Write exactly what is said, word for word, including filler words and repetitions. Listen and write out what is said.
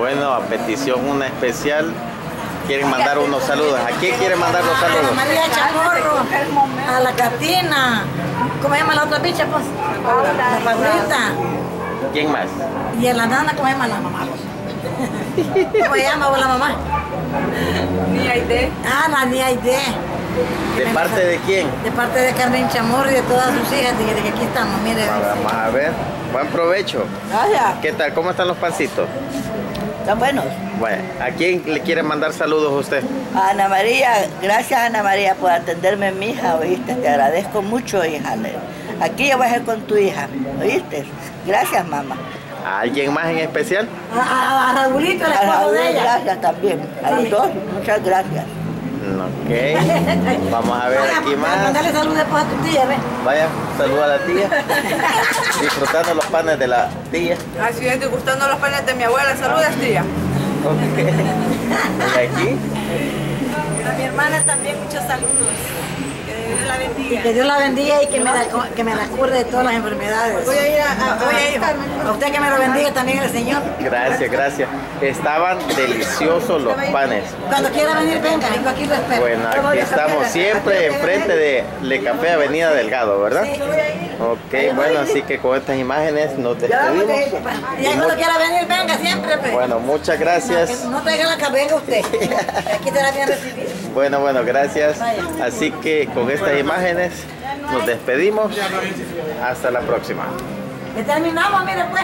Bueno, a petición una especial, quieren mandar unos saludos. ¿A quién quieren mandar los saludos? A María Chamorro, a la Catina, ¿cómo se llama la otra bicha, pues? La Paulita. ¿Quién más? Y a la nana, ¿cómo se llama la mamá? ¿Cómo se llama la mamá? Niaide. Ah, la Niaide. ¿De parte de quién? De parte de Carmen Chamorro y de todas sus hijas, de que aquí estamos, mire. Vamos a ver, buen provecho. Gracias. ¿Qué tal? ¿Cómo están los pancitos? Están buenos. Bueno, ¿a quién le quiere mandar saludos a usted? A Ana María, gracias Ana María por atenderme, mi hija, ¿oíste? Te agradezco mucho, hija. Aquí yo voy a ir con tu hija, ¿oíste? Gracias, mamá. ¿A alguien más en especial? A, a, a Raulito, el A esposo Raúl, de ella. gracias también. A los dos, muchas gracias. Ok, vamos a ver Vaya, aquí más. Mándale saludos después a tu tía, ve. Vaya, saluda a la tía. Disfrutando los panes de la tía. Así es, degustando los panes de mi abuela. Saludos, tía. Ok. Y aquí. A mi hermana también muchos saludos. Que Dios la bendiga. Que Dios la bendiga y que me la, que me la cure de todas las enfermedades. Voy a ir a, a, voy a ir. A usted que me lo bendiga también el Señor. Gracias, gracias. Estaban deliciosos los panes. Cuando quiera venir, venga, vengo aquí lo espero. Bueno, aquí estamos siempre enfrente de Le Café Avenida Delgado, ¿verdad? Sí. Ok, bueno, así que con estas imágenes nos despedimos. Y ahí cuando quiera venir, venga siempre. Pues. Bueno, muchas gracias. No traiga la cabeza, venga usted. Aquí te la bien recibida. Bueno, bueno, gracias. Así que con estas imágenes nos despedimos. Hasta la próxima. Ya terminamos, mire pues.